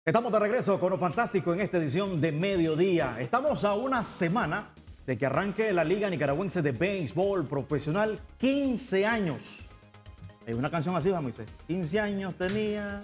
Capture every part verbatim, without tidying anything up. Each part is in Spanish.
Estamos de regreso con lo fantástico en esta edición de Mediodía. Estamos a una semana de que arranque la Liga Nicaragüense de Béisbol Profesional. quince años. Hay una canción así, vamos a decir. quince años tenía.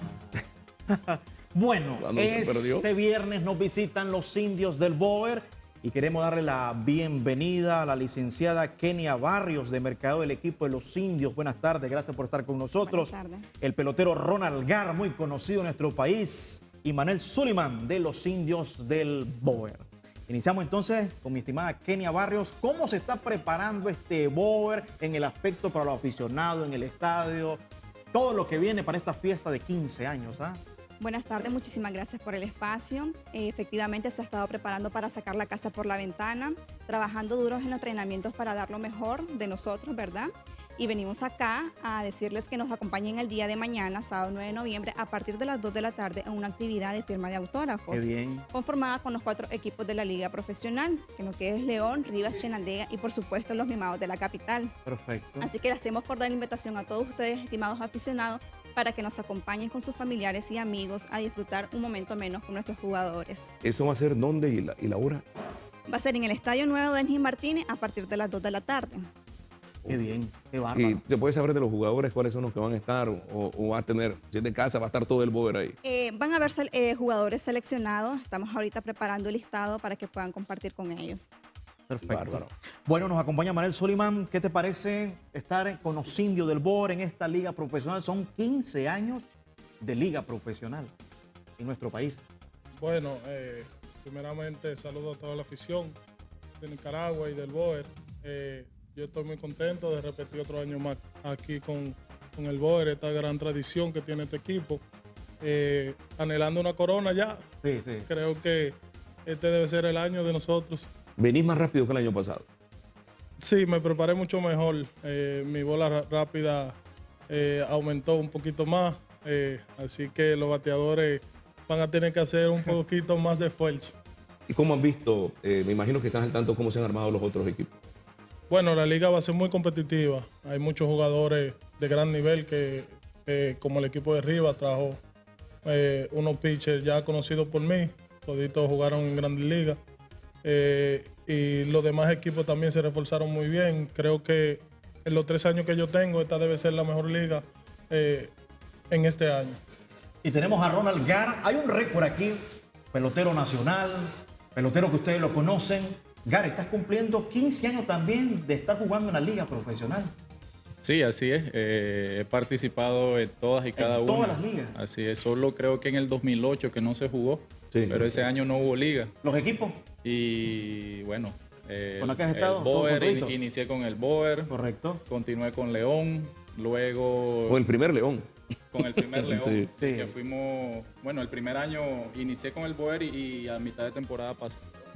Bueno, este viernes nos visitan los indios del Bóer y queremos darle la bienvenida a la licenciada Kenia Barrios de Mercado del equipo de los indios. Buenas tardes, gracias por estar con nosotros. Buenas tardes. El pelotero Ronald Gar, muy conocido en nuestro país, y Manuel Suleiman de los indios del Bóer. Iniciamos entonces con mi estimada Kenia Barrios. ¿Cómo se está preparando este Bóer en el aspecto para los aficionados, en el estadio? Todo lo que viene para esta fiesta de quince años, ¿ah? Buenas tardes, muchísimas gracias por el espacio. Eh, efectivamente se ha estado preparando para sacar la casa por la ventana, trabajando duros en los entrenamientos para dar lo mejor de nosotros, ¿verdad? Y venimos acá a decirles que nos acompañen el día de mañana, sábado nueve de noviembre, a partir de las dos de la tarde en una actividad de firma de autógrafos. Qué bien. Conformada con los cuatro equipos de la Liga Profesional, en lo que es León, Rivas, Chinandega y por supuesto los mimados de la capital. Perfecto. Así que le hacemos por dar la invitación a todos ustedes, estimados aficionados, para que nos acompañen con sus familiares y amigos a disfrutar un momento menos con nuestros jugadores. ¿Eso va a ser dónde y la, y la hora? Va a ser en el Estadio Nuevo de Denis Martínez a partir de las dos de la tarde. Qué bien, qué bárbaro. ¿Y se puede saber de los jugadores cuáles son los que van a estar o, o va a tener, si es de casa, va a estar todo el Bóer ahí? Eh, van a haber eh, jugadores seleccionados. Estamos ahorita preparando el listado para que puedan compartir con ellos. Perfecto. Bárbaro. Bueno, nos acompaña Manuel Suleiman. ¿Qué te parece estar con los indios del Bóer en esta liga profesional? Son quince años de liga profesional en nuestro país. Bueno, eh, primeramente saludo a toda la afición de Nicaragua y del Bóer. Eh, yo estoy muy contento de repetir otro año más aquí con, con el Bóer, esta gran tradición que tiene este equipo. Eh, anhelando una corona ya. Sí, sí. Creo que este debe ser el año de nosotros. ¿Venís más rápido que el año pasado? Sí, me preparé mucho mejor. Eh, mi bola rápida eh, aumentó un poquito más. Eh, así que los bateadores van a tener que hacer un poquito más de esfuerzo. ¿Y cómo han visto? Eh, me imagino que estás al tanto cómo se han armado los otros equipos. Bueno, la liga va a ser muy competitiva. Hay muchos jugadores de gran nivel que, eh, como el equipo de Rivas, trajo eh, unos pitchers ya conocidos por mí. Toditos jugaron en Grandes Ligas. Eh, y los demás equipos también se reforzaron muy bien. Creo que en los tres años que yo tengo, esta debe ser la mejor liga eh, en este año. Y tenemos a Ronald Gar. Hay un récord aquí, pelotero nacional, pelotero que ustedes lo conocen. Gar, estás cumpliendo quince años también de estar jugando en la liga profesional. Sí, así es. Eh, he participado en todas y cada En una. todas las ligas. Así es. Solo creo que en el dos mil ocho que no se jugó, Sí. pero ese año no hubo liga. ¿Los equipos? Y bueno, eh, ¿Con la que has el estado? ¿Todo Bóer, completito? in- inicié con el Bóer, Correcto. continué con León, luego Con el primer León. con el primer León, Sí. Sí. que fuimos, bueno, el primer año inicié con el Bóer y, y a mitad de temporada pasé.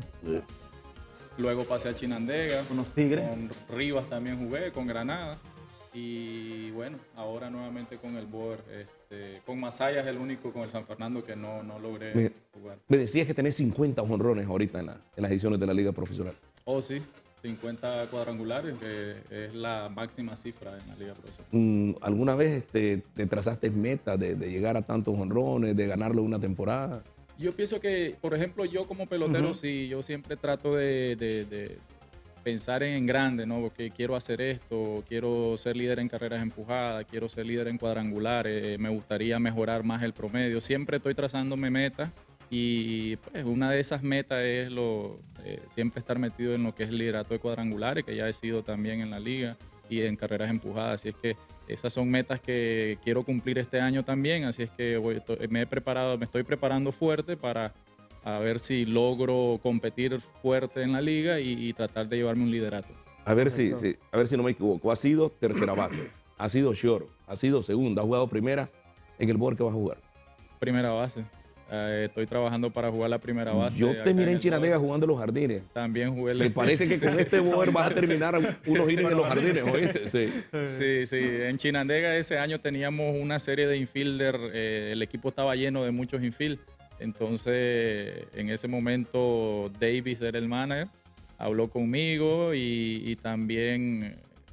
Luego pasé a Chinandega, Con los Tigres. con Rivas también jugué, con Granada. Y bueno, ahora nuevamente con el Bóer. Este, con Masaya es el único con el San Fernando que no, no logré Mira. jugar. Me decías que tenés cincuenta jonrones ahorita en, la- en las ediciones de la Liga Profesional. Oh, sí, cincuenta cuadrangulares, que es la máxima cifra en la Liga Profesional. Mm, ¿Alguna vez este, te trazaste meta de, de llegar a tantos jonrones, de ganarlo una temporada? Yo pienso que, por ejemplo, yo como pelotero, Ujú. sí, yo siempre trato de, de- de pensar en grande, ¿no? Porque quiero hacer esto, quiero ser líder en carreras empujadas, quiero ser líder en cuadrangulares, eh, me gustaría mejorar más el promedio. Siempre estoy trazándome metas y pues una de esas metas es lo, eh, siempre estar metido en lo que es el liderato de cuadrangulares, que ya he sido también en la liga y en carreras empujadas. Así es que esas son metas que quiero cumplir este año también, así es que voy- to- me he preparado, me estoy preparando fuerte para a ver si logro competir fuerte en la liga y, y tratar de llevarme un liderato. A ver, si, Correcto. si- a ver si no me equivoco. Ha sido tercera base, ha sido short, ha sido segunda, ha jugado primera. ¿En el Bóer que va a jugar? Primera base. Eh, estoy trabajando para jugar la primera base. Yo acá te miré en el Chinandega Bóer. jugando en los jardines. También jugué el Me parece que con este Bóer vas a terminar unos innings en los jardines, ¿oíste? Sí. Sí, sí. En Chinandega ese año teníamos una serie de infielder. Eh, el equipo estaba lleno de muchos infield. Entonces, en ese momento, Davis era el manager. Habló conmigo y, y también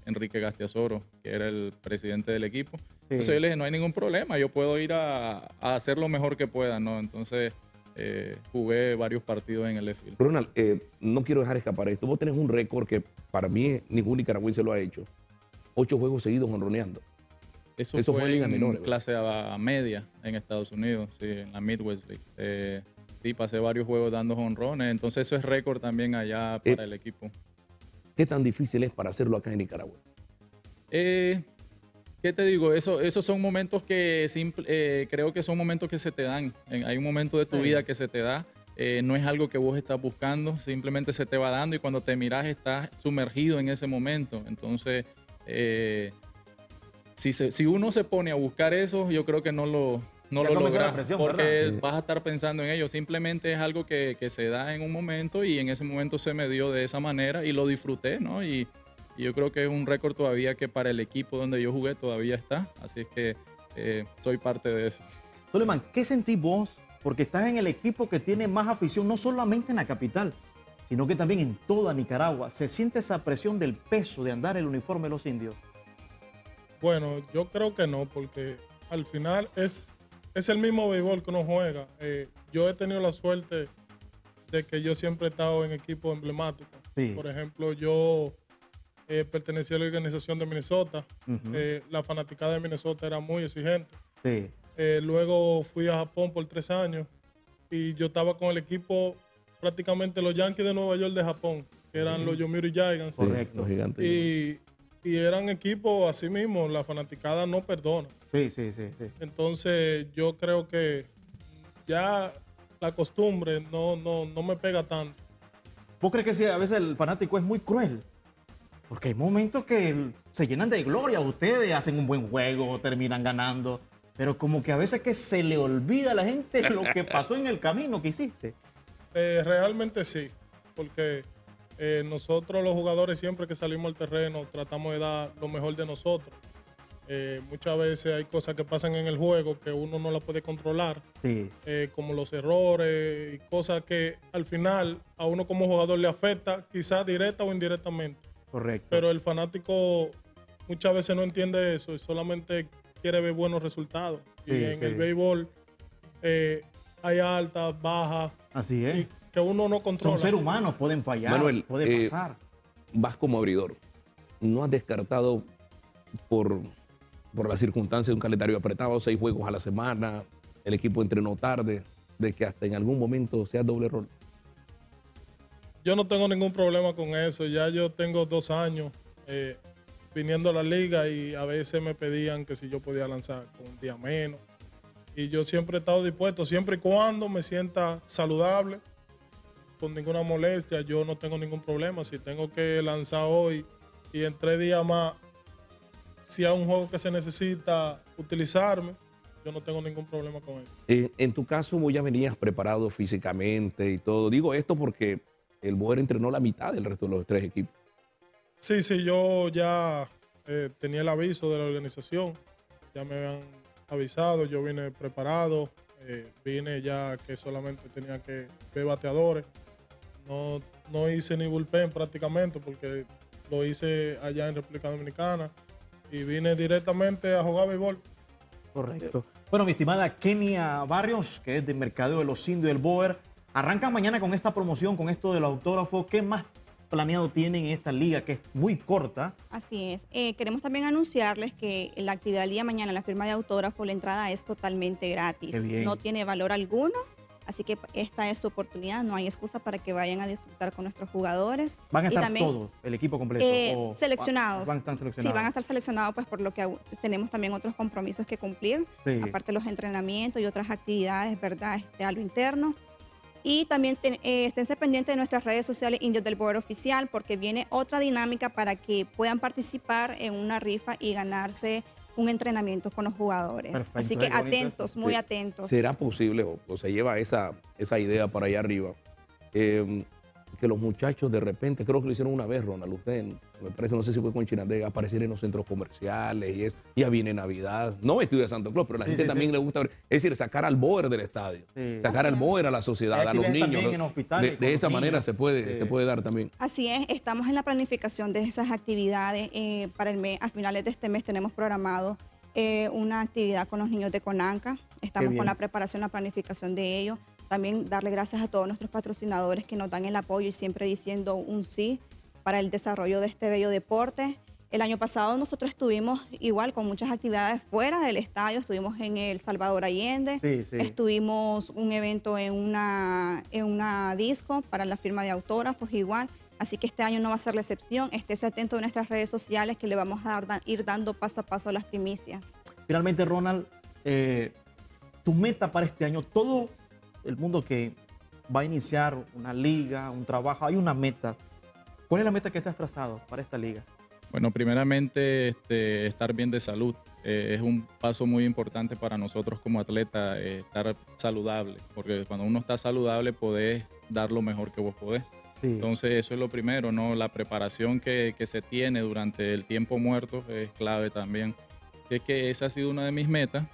Enrique Gastiazoro, que era el presidente del equipo. Sí. Entonces yo le dije, no hay ningún problema, yo puedo ir a, a hacer lo mejor que pueda, ¿no? Entonces eh, jugué varios partidos en el left field. Ronald, eh, no quiero dejar escapar esto. Vos tenés un récord que para mí ningún nicaragüense lo ha hecho. Ocho juegos seguidos honroneando. Eso, Eso fue, fue en ligas en menores, clase a, a media en Estados Unidos, sí, en la Midwest League. Eh, sí, pasé varios juegos dando honrones, entonces eso es récord también allá para Eh, el equipo. ¿Qué tan difícil es para hacerlo acá en Nicaragua? Eh, ¿Qué te digo? Eso, esos son momentos que simple- eh, creo que son momentos que se te dan. En- hay un momento de tu Sí. vida que se te da. Eh, no es algo que vos estás buscando, simplemente se te va dando y cuando te miras estás sumergido en ese momento. Entonces, eh, si, se- si uno se pone a buscar eso, yo creo que no lo, no Ya lo comienza la logra presión, porque ¿verdad? Sí. vas a estar pensando en ello. Simplemente es algo que, que se da en un momento y en ese momento se me dio de esa manera y lo disfruté, ¿no? Y, y yo creo que es un récord todavía que para el equipo donde yo jugué todavía está. Así es que eh, soy parte de eso. Suleiman, ¿qué sentís vos? Porque estás en el equipo que tiene más afición, no solamente en la capital, sino que también en toda Nicaragua. ¿Se siente esa presión del peso de andar el uniforme de los indios? Bueno, yo creo que no, porque al final es, es el mismo béisbol que uno juega. Eh, yo he tenido la suerte de que yo siempre he estado en equipos emblemáticos. Sí. Por ejemplo, yo eh, pertenecía a la organización de Minnesota. Ujú. Eh, la fanaticada de Minnesota era muy exigente. Sí. Eh, luego fui a Japón por tres años y yo estaba con el equipo prácticamente los Yankees de Nueva York de Japón, que eran los Yomiuri Giants. Sí, Correcto. los gigantes. Y, y eran equipos así mismo, la fanaticada no perdona. Sí, sí, sí, sí. Entonces yo creo que ya la costumbre no, no, no me pega tanto. ¿Vos crees que sí, a veces el fanático es muy cruel? Porque hay momentos que se llenan de gloria. Ustedes hacen un buen juego, terminan ganando. Pero como que a veces que se le olvida a la gente lo que pasó en el camino que hiciste. Eh, realmente sí, porque eh, nosotros los jugadores siempre que salimos al terreno tratamos de dar lo mejor de nosotros. Eh, muchas veces hay cosas que pasan en el juego que uno no las puede controlar, Sí, eh, como los errores y cosas que al final a uno como jugador le afecta, quizás directa o indirectamente. correcto. Pero el fanático muchas veces no entiende eso y solamente quiere ver buenos resultados. Sí, y en sí. el béisbol eh, hay altas, bajas, Así y es. que uno no controla. Son seres humanos, pueden fallar, Manuel, puede eh, pasar. Vas como abridor. ¿No has descartado por, por las circunstancias de un calendario apretado, seis juegos a la semana, el equipo entrenó tarde, de que hasta en algún momento sea doble rol? Yo no tengo ningún problema con eso. Ya yo tengo dos años eh, viniendo a la liga y a veces me pedían que si yo podía lanzar con un día menos. Y yo siempre he estado dispuesto, siempre y cuando me sienta saludable, con ninguna molestia, yo no tengo ningún problema. Si tengo que lanzar hoy y en tres días más, si hay un juego que se necesita utilizarme, yo no tengo ningún problema con eso. Eh, en tu caso, vos ya venías preparado físicamente y todo. Digo esto porque el Boer entrenó la mitad del resto de los tres equipos. Sí, sí, yo ya eh, tenía el aviso de la organización, ya me habían avisado, yo vine preparado, eh, vine ya que solamente tenía que ver bateadores, no, no hice ni bullpen prácticamente porque lo hice allá en República Dominicana y vine directamente a jugar béisbol. Correcto. Bueno, mi estimada Kenia Barrios, que es de Mercadeo de los Indios del Boer, arranca mañana con esta promoción, con esto del autógrafo. ¿Qué más planeado tienen en esta liga que es muy corta? Así es. Eh, queremos también anunciarles que la actividad del día de mañana, la firma de autógrafo, la entrada es totalmente gratis. Qué bien. No tiene valor alguno. Así que esta es su oportunidad, no hay excusa para que vayan a disfrutar con nuestros jugadores. ¿Van a Y estar también, todos, el equipo completo? eh, o seleccionados. Van a estar seleccionados. Sí, van a estar seleccionados, pues por lo que aún tenemos también otros compromisos que cumplir, Sí. aparte de los entrenamientos y otras actividades, ¿verdad? Este, a lo interno. Y también ten- eh, esténse pendientes de nuestras redes sociales Indios del Boer Oficial, porque viene otra dinámica para que puedan participar en una rifa y ganarse un entrenamiento con los jugadores. Perfecto, Así que qué bonito atentos, eso. muy Sí. atentos. ¿Será posible o, o se lleva esa, esa idea para allá arriba? Eh, que los muchachos de repente, creo que lo hicieron una vez, Ronald, usted, me parece, no sé si fue con Chinandega, aparecer en los centros comerciales y eso. Ya viene Navidad, no vestido de Santo Claus, pero a la Sí, gente sí, también sí. le gusta ver, es decir, sacar al Boer del estadio, Sí. sacar Así al es. Boer a la sociedad, Hay a los actividades niños. también ¿no? en hospitales De, con de los esa manera niños. se puede, Sí. se puede dar también. Así es, estamos en la planificación de esas actividades. Eh, para el mes, a finales de este mes tenemos programado eh, una actividad con los niños de Conanca. Estamos bien. con la preparación, la planificación de ello. También darle gracias a todos nuestros patrocinadores que nos dan el apoyo y siempre diciendo un sí para el desarrollo de este bello deporte. El año pasado nosotros estuvimos igual con muchas actividades fuera del estadio. Estuvimos en el Salvador Allende. Sí, sí. Estuvimos un evento en una, en una disco para la firma de autógrafos igual. Así que este año no va a ser la excepción. Estés atento a nuestras redes sociales que le vamos a dar, da- ir dando paso a paso las primicias. Finalmente, Ronald, eh, tu meta para este año, todo el mundo que va a iniciar una liga, un trabajo, hay una meta. ¿Cuál es la meta que te has trazado para esta liga? Bueno, primeramente este, estar bien de salud. Eh, es un paso muy importante para nosotros como atletas, eh, estar saludable, porque cuando uno está saludable podés dar lo mejor que vos podés. Sí. Entonces eso es lo primero, ¿no? La preparación que, que se tiene durante el tiempo muerto es clave también. Así es que esa ha sido una de mis metas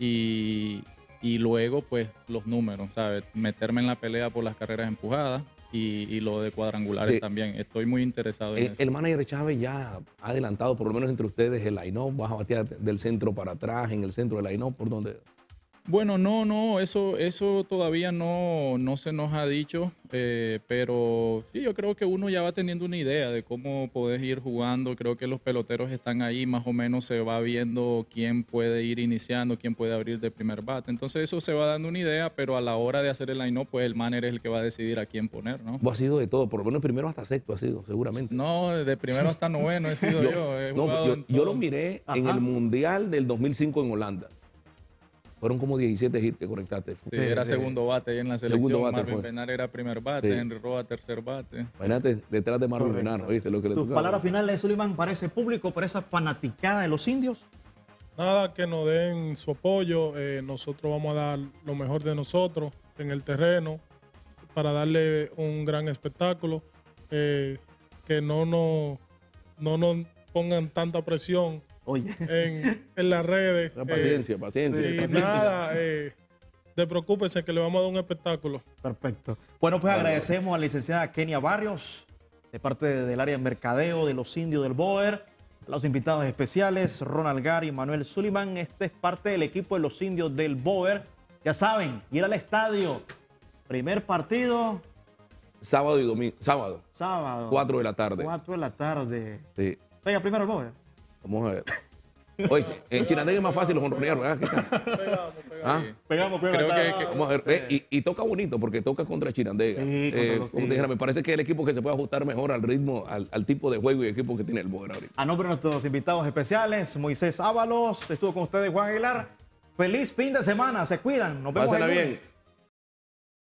y, y luego pues los números, ¿sabes? Meterme en la pelea por las carreras empujadas y, y lo de cuadrangulares Sí. también. Estoy muy interesado en El, eso. el manager Chávez ya ha adelantado, por lo menos entre ustedes, el line-up, vas a batear del centro para atrás, en el centro del line-up, ¿por dónde? Bueno, no, no, eso, eso todavía no, no se nos ha dicho, eh, pero sí, yo creo que uno ya va teniendo una idea de cómo podés ir jugando. Creo que los peloteros están ahí, más o menos se va viendo quién puede ir iniciando, quién puede abrir de primer bate. Entonces eso se va dando una idea, pero a la hora de hacer el line-up, pues el manager es el que va a decidir a quién poner, ¿no? Vos has sido de todo, por lo menos primero hasta sexto has sido, seguramente. No, de primero hasta noveno he sido yo. He No, jugado yo, en yo lo todo. miré en Ajá. el Mundial del dos mil cinco en Holanda. Fueron como diecisiete hits que conectaste. Sí, era Sí. segundo bate ahí en la Segundo selección. bate Marvin fue. Penar era primer bate, Sí. Henry Roa tercer bate. Imagínate, detrás de Marvin Correcto. Venaro, ¿viste? Lo que le Tus tocaba. palabras finales, Sullivan, para ese público, para esa fanaticada de los indios. Nada, que nos den su apoyo. eh, nosotros vamos a dar lo mejor de nosotros en el terreno para darle un gran espectáculo. eh, que no nos, no nos pongan tanta presión Oye, en, en las redes. Ah, eh, Paciencia, paciencia. y paciencia. nada, eh, de preocúpense que le vamos a dar un espectáculo. perfecto. Bueno, pues agradecemos a la licenciada Kenia Barrios, de parte del área de mercadeo de los indios del Boer, a los invitados especiales, Ronald Gary y Manuel Sullivan. Este es parte del equipo de los indios del Boer. Ya saben, ir al estadio. Primer partido, Sábado y domingo. Sábado, sábado. cuatro de la tarde. cuatro de la tarde. Sí. Venga, primero el Boer. Vamos a ver. Oye, en Chinandega es más fácil los honronear, ¿verdad? ¿Qué tal? Pegamos, pegamos. ¿Ah? Pegamos, pegamos. Creo que- está- que- Vamos a ver. Eh, y, y toca bonito porque toca contra Chinandega. Sí, contra Eh, los como te Tigres. dijera, me parece que es el equipo que se puede ajustar mejor al ritmo, al, al tipo de juego y equipo que tiene el Boer ahorita. A nombre de nuestros invitados especiales, Moisés Ábalos, estuvo con ustedes Juan Aguilar. Feliz fin de semana, se cuidan. Nos vemos el Pásenla bien. lunes.